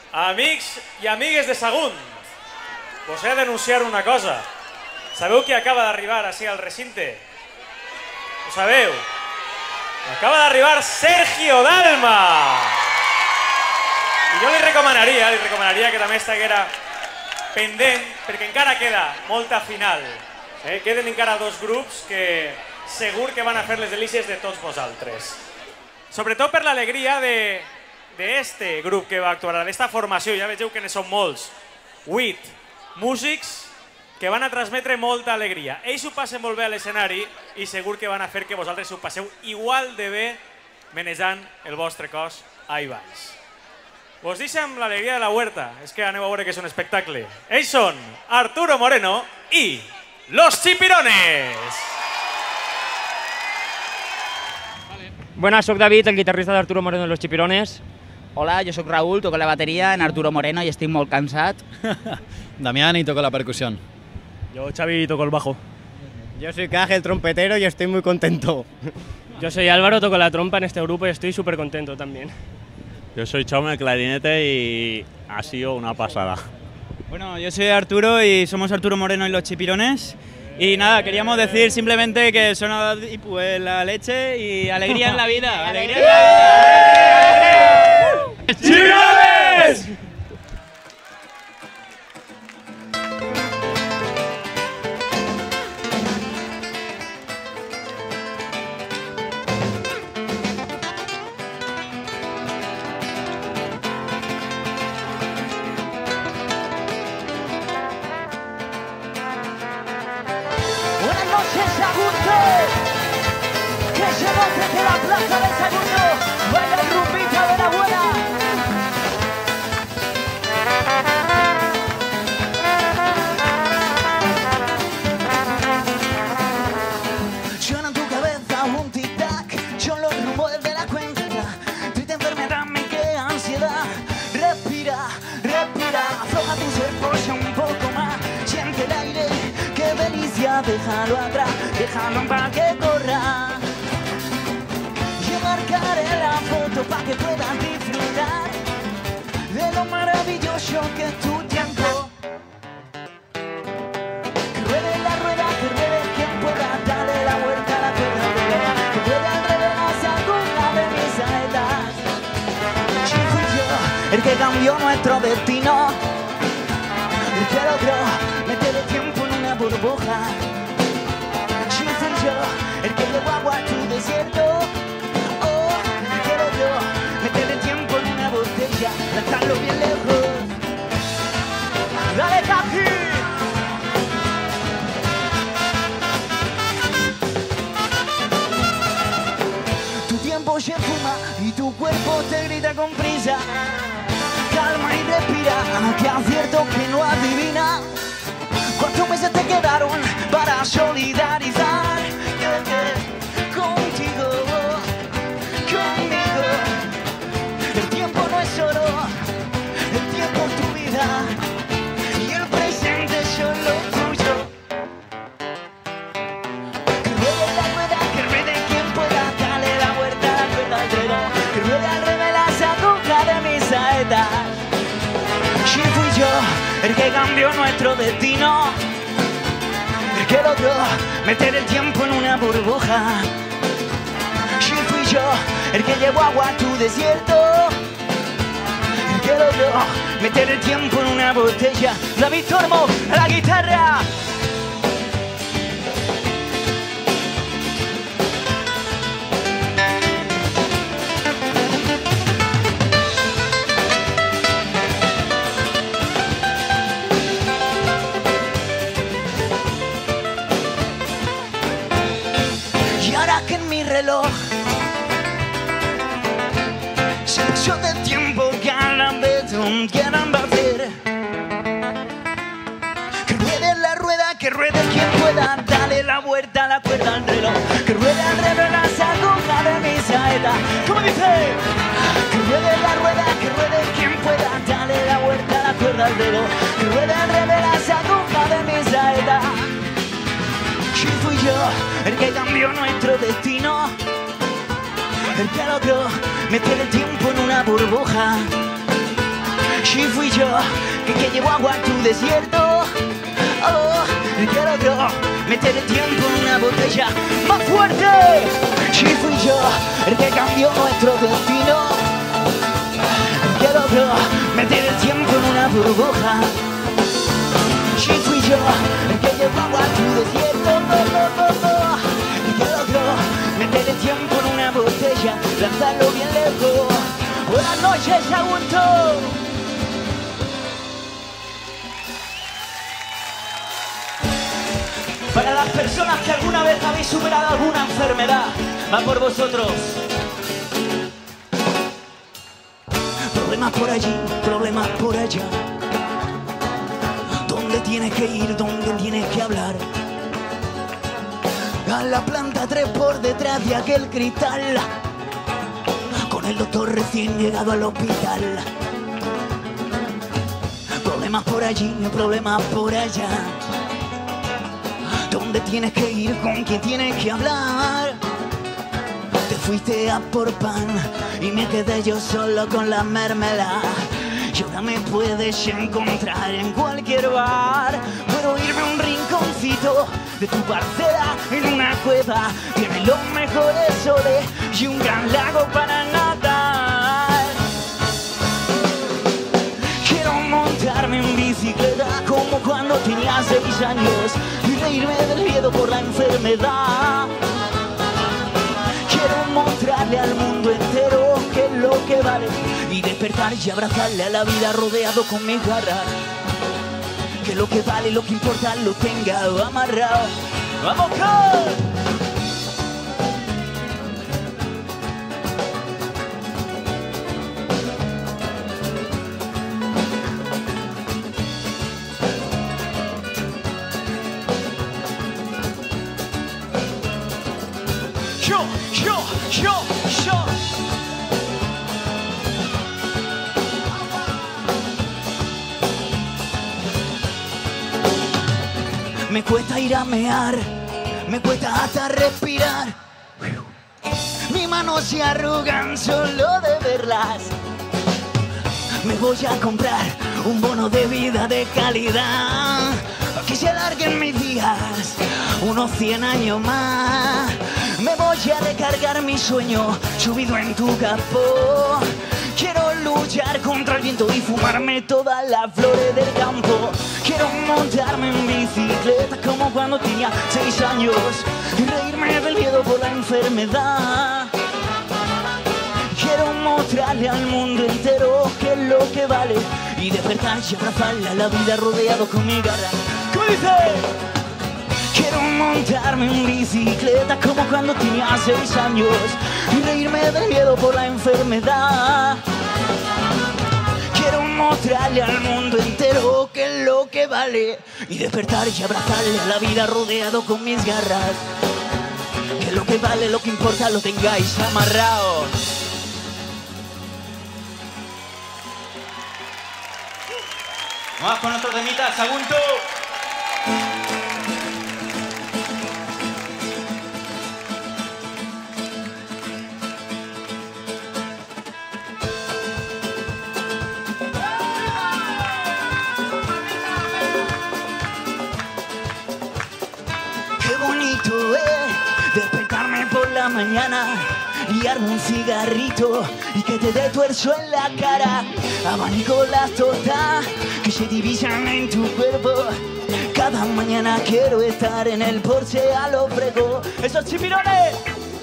Amics i amigues de Sagunt, us he d'anunciar una cosa. Sabeu qui acaba d'arribar així al recinte? Ho sabeu? Acaba d'arribar Sergio Dalma! I jo li recomanaria que també estiguera pendent, perquè encara queda molta final. Queden encara dos grups que segur que van a fer les delícies de tots vosaltres. Sobretot per l'alegria d'este grup que va actuar, d'esta formació, ja vegeu que ne són molts, 8 músics que van a transmetre molta alegria. Ells ho passen molt bé a l'escenari i segur que van a fer que vosaltres ho passeu igual de bé manejant el vostre cos ahí baix. Vos deixem l'alegria de la huerta, és que aneu a veure que és un espectacle. Ells són Arturo Moreno i Los Chipirones! Buenas, soy David, el guitarrista de Arturo Moreno de Los Chipirones. Hola, yo soy Raúl, toco la batería en Arturo Moreno y estoy muy cansado. Damián y toco la percusión. Yo, Xavi, toco el bajo. Yo soy Caje, el trompetero, y estoy muy contento. Yo soy Álvaro, toco la trompa en este grupo y estoy súper contento también. Yo soy Chaume, el clarinete, y ha sido una pasada. Bueno, yo soy Arturo y somos Arturo Moreno y Los Chipirones. Y nada, queríamos decir simplemente que suena pues, la leche y alegría en la vida. ¡Alegría en la vida! ¡Chipirones! Desde la plaza del Segundo, baila el rumbito de la abuela. Suena en tu cabeza un tic-tac, son los rumores de la cuenta. Triste enfermedad me crea ansiedad. Respira, respira, afloja tu cuerpo un poco más. Siente el aire, qué delicia, déjalo atrás, déjalo para que corra. Marcaré la foto para que puedas disfrutar de lo maravilloso que es tu tiempo. Que ruede la rueda, que ruede quien pueda, darle la vuelta a la cuerda al reloj. Que ruede al revés hacia alguna de mis saetas. Si fui yo el que cambió nuestro destino, el que logró meter el tiempo en una burbuja. Si fui yo el que llevó agua a tu desierto, meter el tiempo en una botella, lanzarlo bien lejos. ¡Dale, Caji! Tu tiempo se fuma y tu cuerpo te grita con prisa. Calma y respira, que acierto que no adivina. ¿Cuántos meses te quedaron para solidarizar contigo? El tiempo no es oro, el tiempo es tu vida y el presente es solo tuyo. Que ruede la rueda, que ruede quien pueda, dale la vuelta a la cuerda al reloj. Que ruede al revés la aguja de mis saetas. Si fui yo el que cambió nuestro destino, el que logró meter el tiempo en una burbuja. Si fui yo el que llevó agua a tu desierto, el que logró meter el tiempo en una botella. David Tormo a la guitarra. Y ahora que en mi reloj se pasó de tiempo que a la vez quieran batir. Que ruede la rueda, que ruede quien pueda, dale la vuelta a la cuerda al reloj. Que ruede al revés las agujas de mi saeta. ¿Cómo dice? Que ruede la rueda, que ruede quien pueda, dale la vuelta a la cuerda al reloj. Que ruede al revés las agujas de mi saeta. Si fui yo el que cambió nuestro destino, el que logró meter el tiempo en una burbuja. Si fui yo que llevó agua a tu desierto. Oh, que logró meter el tiempo en una botella más fuerte. Si fui yo el que cambió nuestro destino. Que logró meter el tiempo en una burbuja. Si fui yo el que llevó agua a tu desierto. Que logró meter el tiempo en una botella, lanzarlo bien lejos. Buenas noches, Augusto. Para las personas que alguna vez habéis superado alguna enfermedad, va por vosotros. Problemas por allí, problemas por allá. ¿Dónde tienes que ir? ¿Dónde tienes que hablar? A la planta 3 por detrás de aquel cristal, con el doctor recién llegado al hospital. Problemas por allí, problemas por allá. ¿Dónde tienes que ir? ¿Con quién tienes que hablar? Te fuiste a por pan y me quedé yo solo con la mermelada. Y ahora me puedes encontrar en cualquier bar. Puedo irme a un rinconcito de tu parcela en una cueva. Tiene los mejores soles y un gran lago para nadar. Quiero montarme en bicicleta como cuando tenía 6 años y reírme del miedo por la enfermedad. Quiero mostrarle al mundo entero qué es lo que vale y despertar y abrazarle a la vida rodeado con mis garras. Que lo que vale, lo que importa, lo tenga amarrado. ¡Vamos, con! Yo. Me cuesta ir a mear, me cuesta hasta respirar. Mis manos se arrugan solo de verlas. Me voy a comprar un bono de vida de calidad, para que se alarguen mis días unos 100 años más. Me voy a recargar mi sueño subido en tu capó. Quiero luchar contra el viento y fumarme todas las flores del campo. Quiero montarme en bicicleta como cuando tenía 6 años y reírme del miedo por la enfermedad. Quiero mostrarle al mundo entero qué es lo que vale y despertar y abrazarle a la vida rodeado con mi garra. ¿Cómo dice? Quiero montarme en bicicleta como cuando tenía 6 años y reírme del miedo por la enfermedad. Quiero mostrarle al mundo entero qué es lo que vale y despertar y abrazarle a la vida rodeado con mis garras. Que lo que vale, lo que importa, lo tengáis amarrado. Vamos con otro temita, Sagunto. Despertarme por la mañana, liarme un cigarrito y que te dé tuerzo en la cara. Abanico las tortas que se divisan en tu cuerpo. Cada mañana quiero estar en el Porsche a los frescos. ¡Esos chipirones!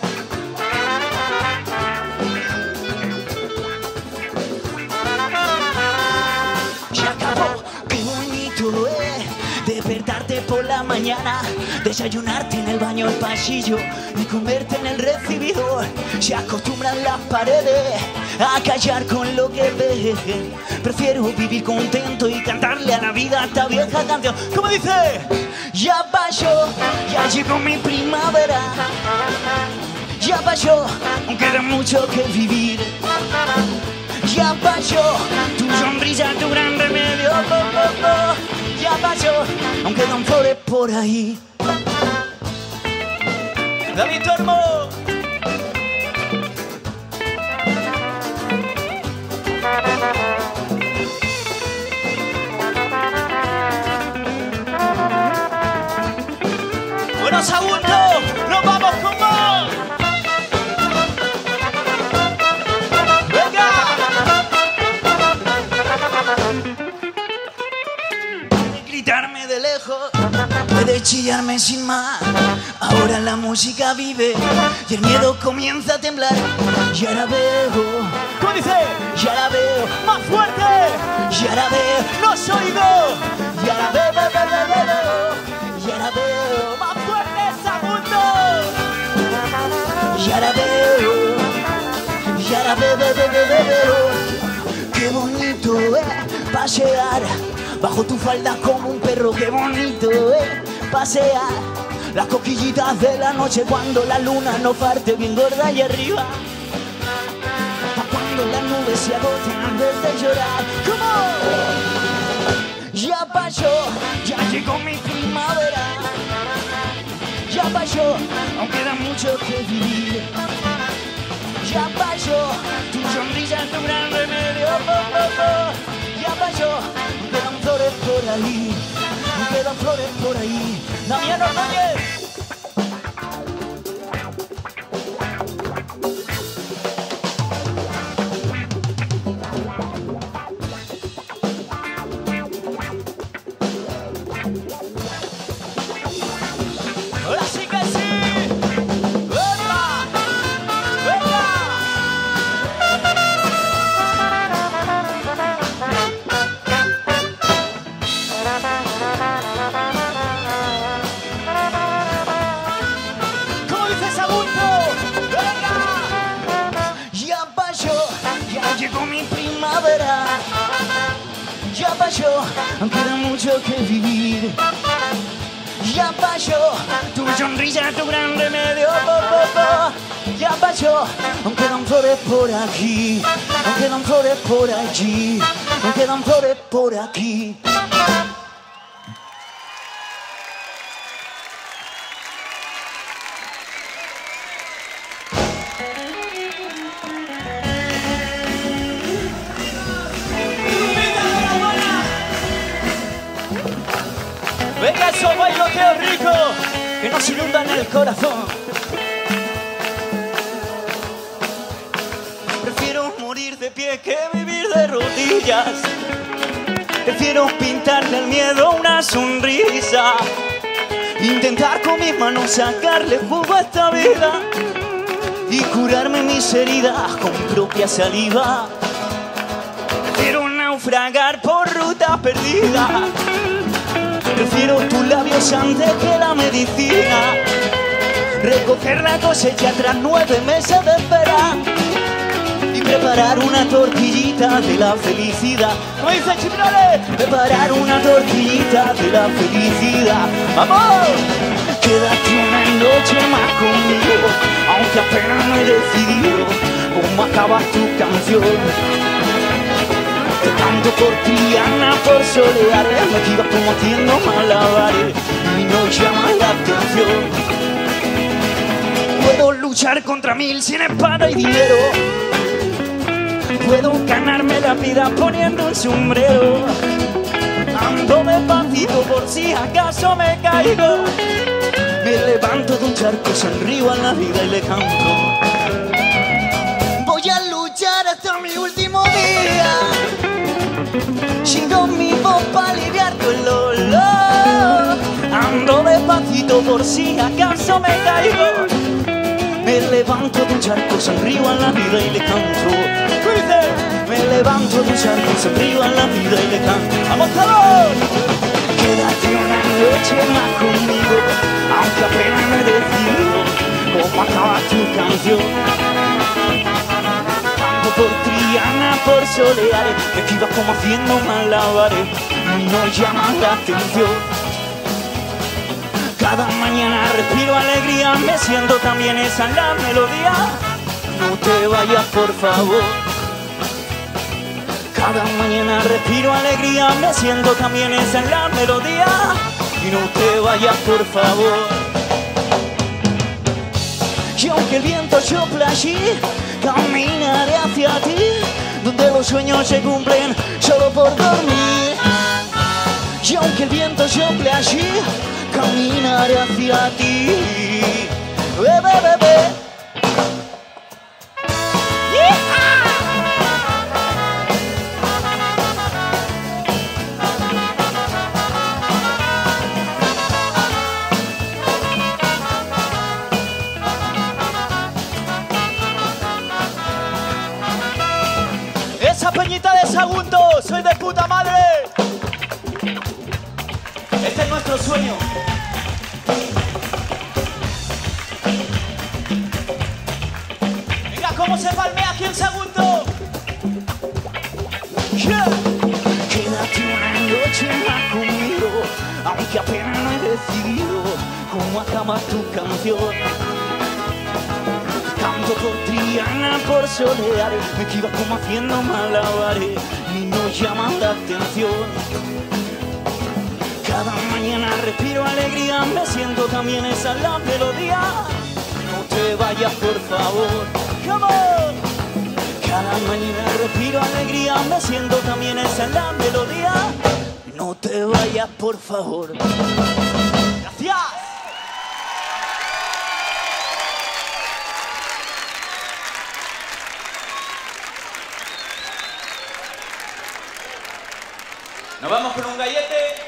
Se acabó, qué bonito despertarte por la mañana, desayunarte en el baño, el pasillo y comerte en el recibidor. Se acostumbran las paredes a callar con lo que ves. Prefiero vivir contento y cantarle a la vida esta vieja canción. ¿Cómo dice? Ya pasó, ya llegó mi primavera. Ya pasó, aún queda mucho que vivir. Ya pasó, tu sonrisa, tu gran remedio. Ya pasó, aunque quedan flores por ahí. David Tormo. chillarme sin más. Ahora la música vive y el miedo comienza a temblar. Y ahora veo, ¿cómo dice? Y ahora veo más fuerte. Y ahora veo, no os oigo. Y ahora veo, y ahora veo más fuerte, Sagunto. Y ahora veo, y ahora veo. Qué bonito pasear bajo tu falda como un perro. Qué bonito pasear las coquillitas de la noche cuando la luna no parte bien gorda y arriba. Cuando las nubes se agoten al verte llorar. ¿Cómo? Ya pasó, ya llegó mi primavera. Ya pasó, aún queda mucho que vivir. Ya pasó, tu sonrisa es tu gran remedio. Ya pasó, quedan flores por ahí, quedan flores por ahí. Damián Ordóñez. Ahora sí que sí. Ya pasó, queda mucho que vivir. Ya pasó, tu sonrisa es tu gran remedio. Ya pasó, quedan flores por aquí, quedan flores por allí, quedan flores por aquí. Venga, esos bailoteos ricos que nos inundan el corazón. Prefiero morir de pie que vivir de rodillas. Prefiero pintarle al miedo una sonrisa. Intentar con mis manos sacarle jugo a esta vida y curarme mis heridas con propia saliva. Prefiero naufragar por rutas perdidas. Prefiero tus labios antes que la medicina. Recoger la cosecha tras 9 meses de espera y preparar una tortillita de la felicidad. ¿Cómo dice Chiprole? Preparar una tortillita de la felicidad. ¡Vamos! Quédate una noche más conmigo, aunque apenas no he decidido cómo acaba tu canción. Te canto por Triana, por Soleares, me esquivas como haciendo malabares y no llamas la atención. Puedo luchar contra 1000 sin espada y dinero. Puedo ganarme la vida poniendo un sombrero. Ando despacito por si acaso me caigo. Me levanto de un charco, sonrío a la vida y le canto. Voy a luchar hasta mi último día. Chingo mi voz para aliviar tu dolor. Ando despacito por si acaso me caigo. Me levanto de un charco, sonrío a la vida y le canto. Me levanto de un charco, sonrío a la vida y le canto. ¡Vamos todos! Quédate una noche más conmigo, aunque apenas me decido cómo acaba tu canción. Por Triana, por Soleares, me esquivas como haciendo malabares y no llamas la atención. Cada mañana respiro alegría, me siento también esa en la melodía. No te vayas, por favor. Cada mañana respiro alegría, me siento también esa en la melodía. Y no te vayas, por favor. Y aunque el viento sopla allí, caminaré hacia ti, donde los sueños se cumplen solo por dormir. Y aunque el viento sople allí, caminaré hacia ti. Bebé. Sagunto, soy de puta madre. Este es nuestro sueño. Venga, ¿cómo se palmea aquí en Sagunto? Yeah. Quédate una noche más conmigo, aunque apenas no he decidido cómo acaba tu canción. Canto por Triana, por Solear, me esquiva como haciendo malabares y no llaman la atención. Cada mañana respiro alegría, me siento también esa es la melodía. No te vayas por favor, come on. Cada mañana respiro alegría, me siento también esa es la melodía. No te vayas por favor. Gracias. Nos vamos con un gallete.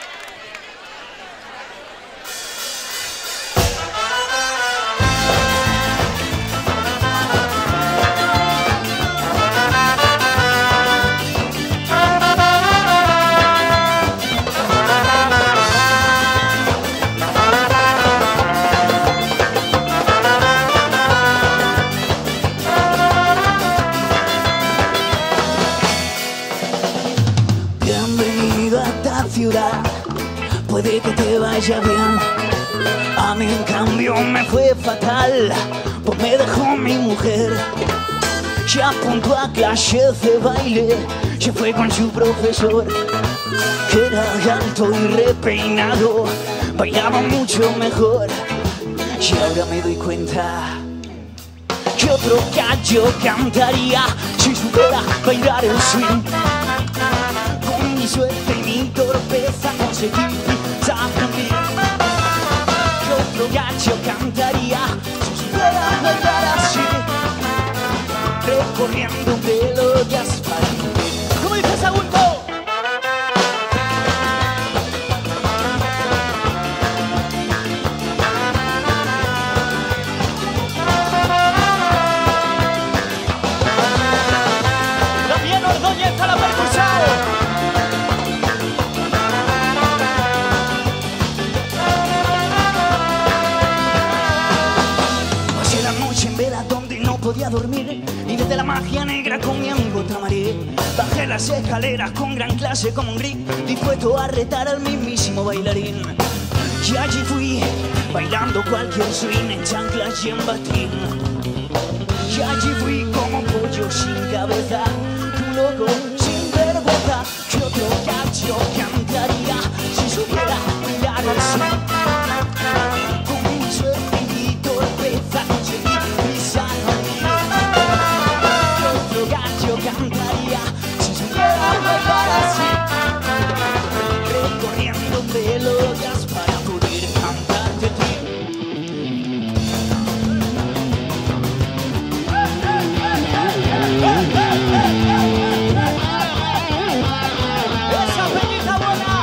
Puede que te vaya bien, a mí en cambio me fue fatal, pues me dejó mi mujer. Ya apuntó a clases de baile, se fue con su profesor, que era alto y repeinado, bailaba mucho mejor. Y ahora me doy cuenta que otro gallo cantaría si supiera bailar el swing. Con mi suerte y mi torpeza conseguí aprendí que otro gallo cantaría si supiera bailar así, recorriendo melodías para vivir. ¿Cómo dice Sagunto? También Ordóñez a la percusión. Podía dormir y desde la magia negra con mi amigo Tamaré bajé las escaleras con gran clase como un gris, dispuesto a retar al mismísimo bailarín. Y allí fui bailando cualquier swing en chanclas y en batín. Y allí fui como pollo sin cabeza, un loco sin vergüenza. Que otro gallo cantaría si supiera bailar el swing. Con mi suerte y torpeza conseguí pisar. Cantaría si supiera bailar así, recorriendo melodías para poder cantarte a ti. ¡Esa peñita buena!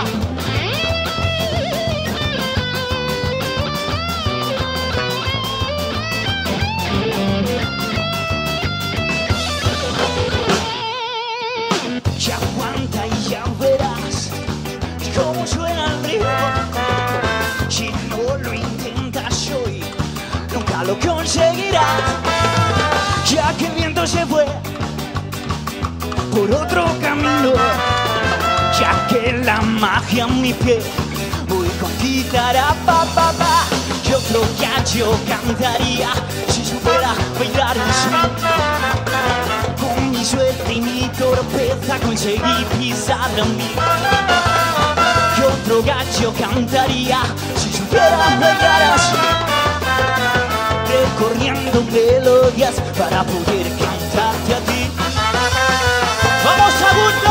Ya aguanta y ya verás cómo suena el río. Si no lo intentas hoy, nunca lo conseguirás. Ya que el viento se fue por otro camino, ya que la magia en mi pie voy con guitarra, pa, pa, pa. Yo otro gallo cantaría si supiera bailar el swing. Con mi suerte y mi torpeza conseguí pisar en mí. Que otro gallo cantaría si supiera bailar así, recorriendo melodías para poder cantarte a ti. ¡Vamos, Sagunto!